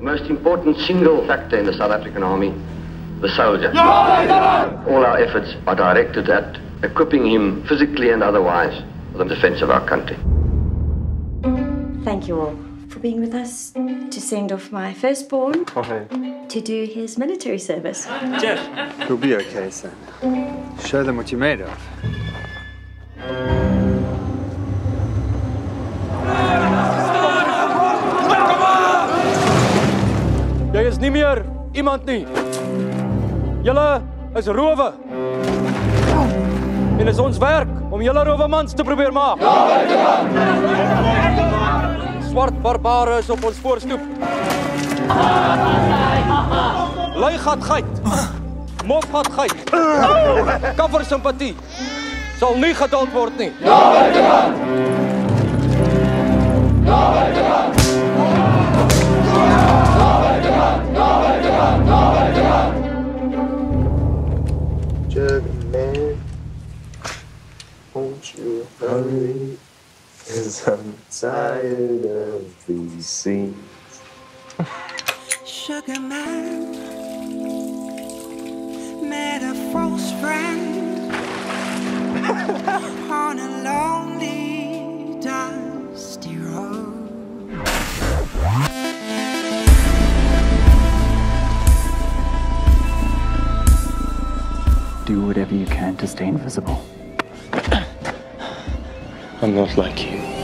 The most important single factor in the South African Army, the soldier. All our efforts are directed at equipping him physically and otherwise for the defense of our country. Thank you all for being with us to send off my firstborn to do his military service. Jeff. You'll be okay, son. Show them what you're made of. Jy is nie meer iemand nie. Julle is rowe. En is ons werk om julle rowemans te probeer maak. Swart barbare is op ons voorstoep. Luigat geit. Mofgat geit. Kaffer simpatie. Sal nie geduld word nie. Man, won't you hurry? 'Cause I'm tired of these scenes. Sugar man, met a false friend on a lonely, dusty road. Do whatever you can to stay invisible. I'm not like you.